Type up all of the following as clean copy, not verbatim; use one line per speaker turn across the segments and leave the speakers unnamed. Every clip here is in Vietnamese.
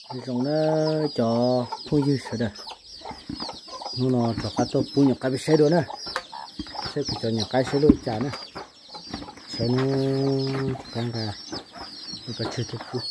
Rồng nó cho phun dư sữa đây nó cho cá tôm phun nhặt cá bị sấy luôn nè sẽ cho nhặt cá sấy luôn chả nữa sấy nó căng ra nó chưa được phun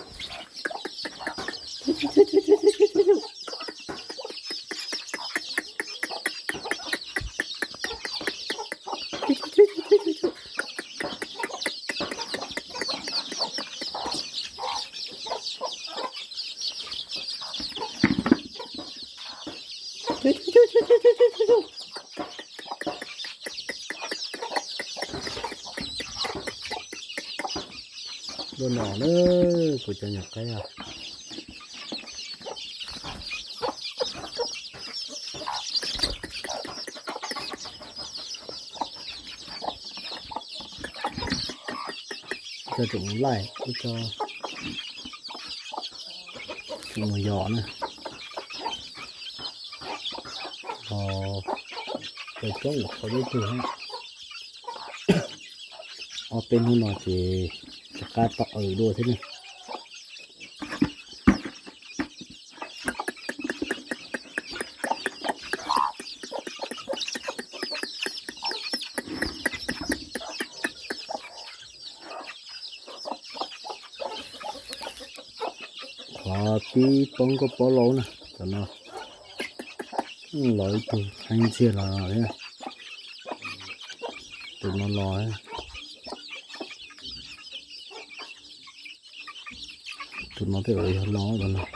đồ nhỏ nữa của cho nhặt cái à cho chúng lại cho một giỏ nữa rồi chỗ một khối đi từ ở bên hôm nọ thì cá tọt ở đua thế này và pi bông có bó lỗ nè cho nó lấy từ anh chia là đấy từ nó lòi tụi nó phải ở nó rồi nè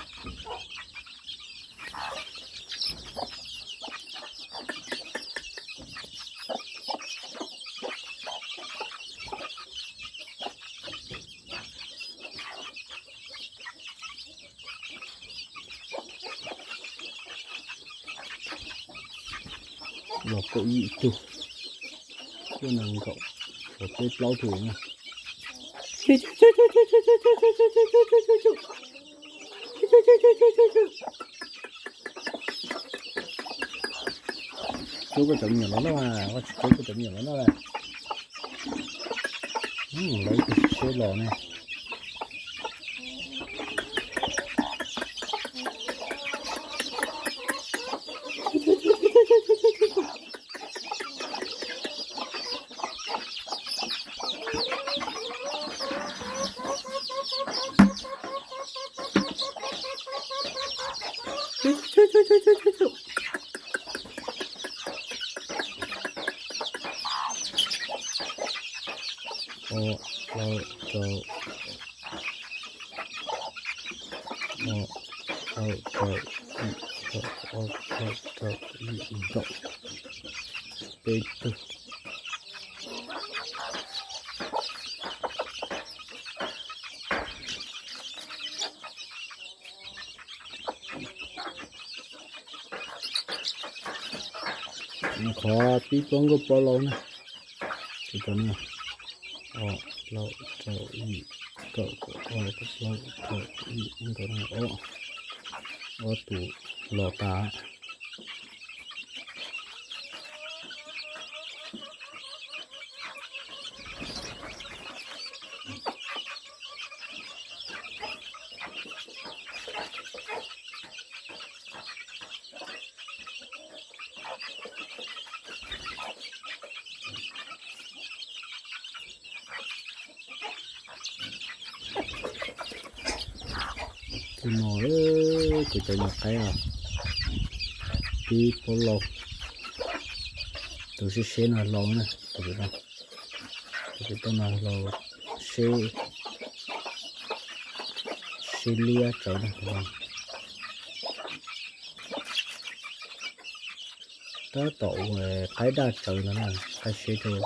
lọc cậu nhị tu cái này cậu có cái lau thử nha chú có chậm nhiều lắm đó mà chú có chậm nhiều lắm đó là lấy cái số lò này khó tí con có bao lâu nè thì còn nè lâu chờ ý cậu lâu chờ ý cậu này tủ lò tá thì nói của cho nhặt cái à đi phố lò tôi sẽ xé là lò này tôi biết không tôi là lò xé lia chỗ này các bạn ta tổ về cái đa chỗ nó là cái xé thôi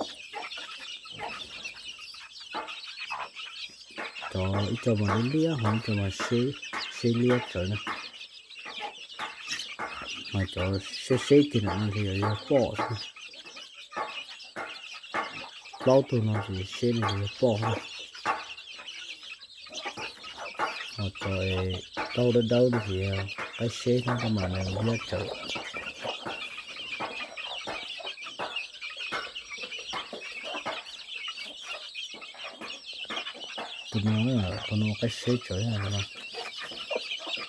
cho mà lia hoặc cho mà xé lia chỗ này mà cho xé thì nó thì bỏ lâu từ nó thì xé này thì bỏ mà trời đâu thì cái xé nó có mà này lia chỗ tụi nó cái xé chỗ này mà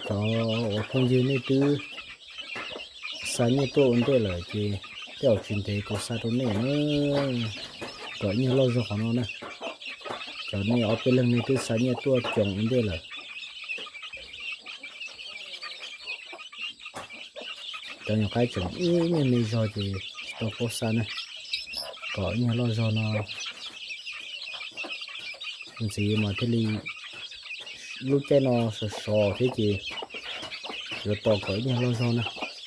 cho phong dư này từ sáng như tôi ổn định là chỉ theo chuyên thế của sao tôi này nữa có như lo cho nó nè cho nên ở bên lần này từ sáng như tôi chọn ổn định là cho những cái chọn ý như này rồi thì tôi có sao nè có như lo cho nó gì mà thế li lúc chơi nó sờ sờ thế gì rồi to cỡ như lo cho nè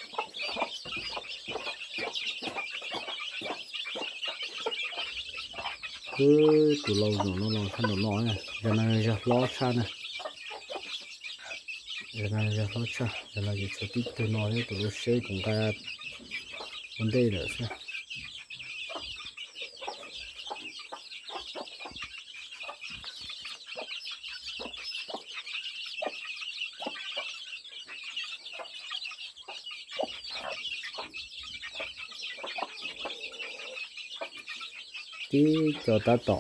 cứ từ lâu rồi nó lo thân nó nói này giờ này giờ lo xa nè giờ này giờ lo xa giờ này giờ tiếp từ nói đấy từ lúc xe cũng cả vấn đề nữa sao tí cho ta tỏ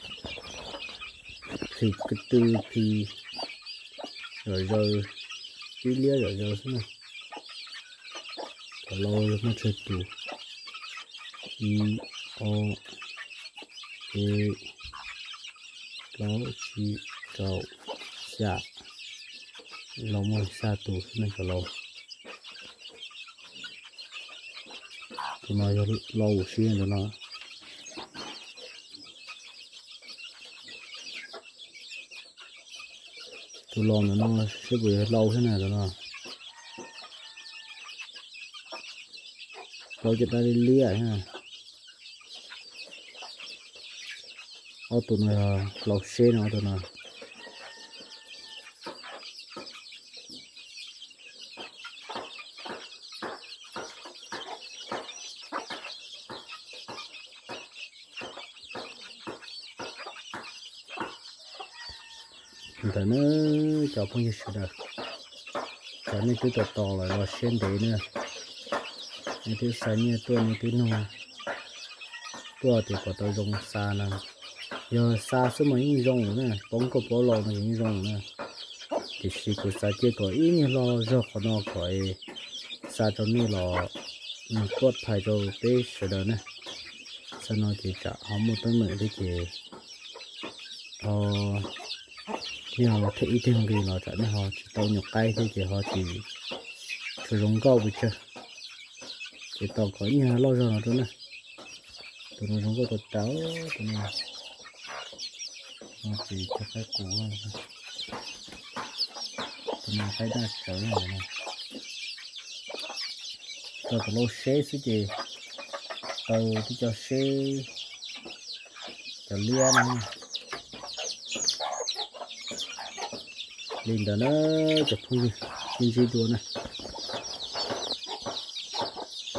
thì cái từ thì rồi tí lia rồi thế này lâu nó chơi tù i o e lâu chi trâu xạ lâu mà xa tù thế này cả lâu thì nó lâu xuyên rồi nó tôi lo nó sẽ bị lâu thế này rồi nó lâu cho ta đi lia ha ô tụi này lâu xe nó tụi này nó cho phong như sự được cho nên tôi to lại rồi xem để nữa nên tôi sáng như tôi nên tôi nung tôi thì có tôi dùng xa nè giờ xa số mấy dùng nữa bóng có bỏ lò này dùng nữa thì chỉ có xa chỉ có ít như lo do họ nó khỏi xa cho nên là quất phải cho bé sự đó nè sau nó thì trả họ một tấm nữa để thì nhưng mà thấy ít tiền gì nó trả nên họ chỉ tàu nhục cây thôi thì họ chỉ sử dụng câu bị chưa thì tàu có nhà lo rồi nó nữa tụi nó dùng câu tàu cháu tụi nó chỉ cho cái cũ thôi tụi nó phải đa trở này này tàu có lô xe chứ gì tàu thì cho xe cho lia này lên đó nó chụp thôi nhìn gì đùa này